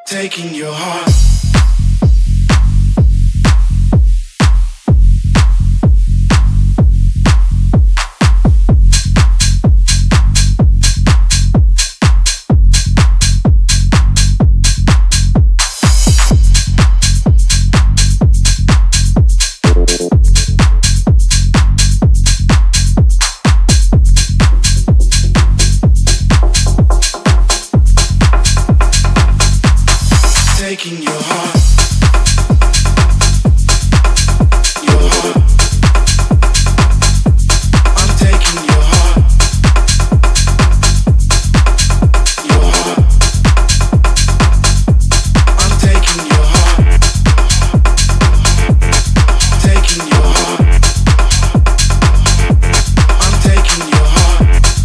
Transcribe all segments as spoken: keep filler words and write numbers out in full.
taking your heart. Taking your heart, your heart. I'm taking your heart, your heart. I'm taking your heart, taking your heart. I'm taking your heart,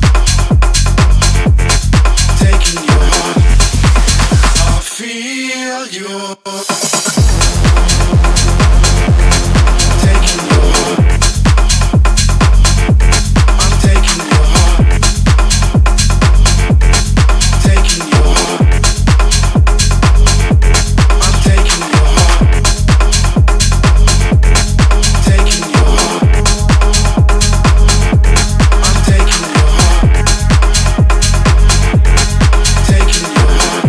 taking your heart. I feel your taking your heart. I'm taking your heart, taking your heart. I'm taking your heart, taking your heart. I'm taking your heart, taking your heart.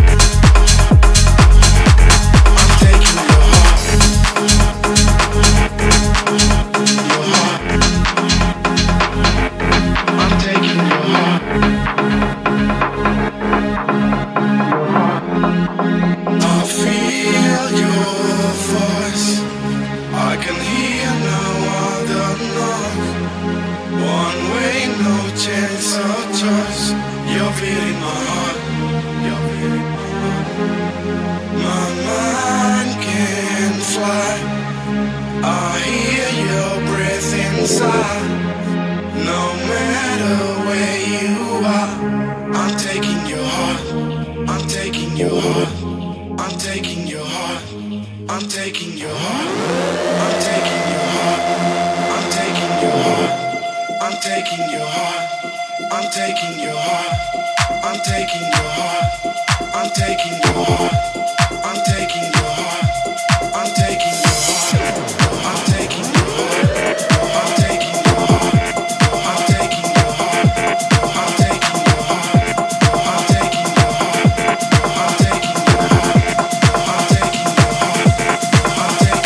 Chance of trust, you're beating my heart, you're beating my heart. My mind can fly, I hear your breath inside. No matter where you are, I'm taking your heart, I'm taking your heart, I'm taking your heart, I'm taking your heart, I'm taking your heart, I'm taking your heart, I'm taking your heart. I'm taking your heart, I'm taking your heart, I'm taking your heart, I'm taking your heart, I'm taking your heart, I'm taking your heart, I'm taking your heart, I'm taking your heart, I'm taking your heart, I'm taking your heart, I'm taking your heart, I'm taking your heart, I'm taking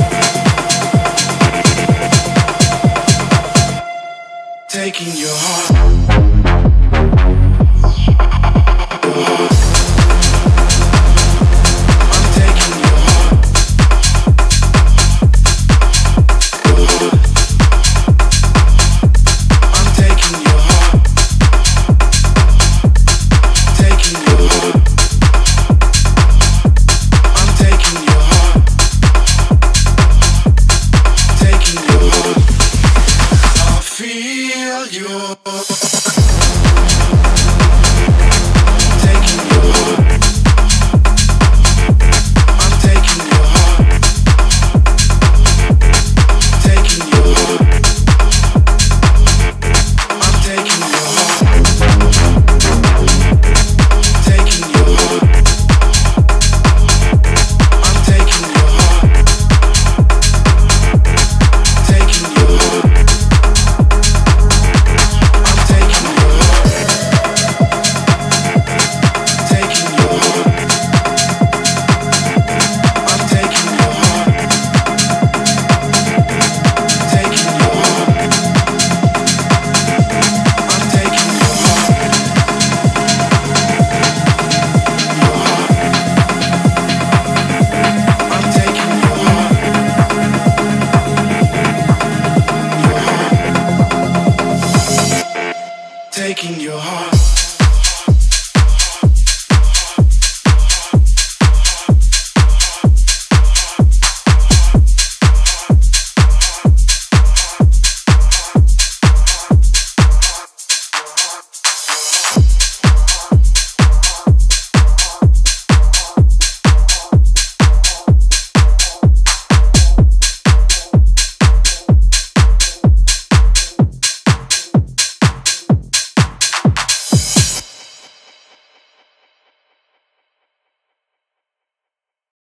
taking your heart.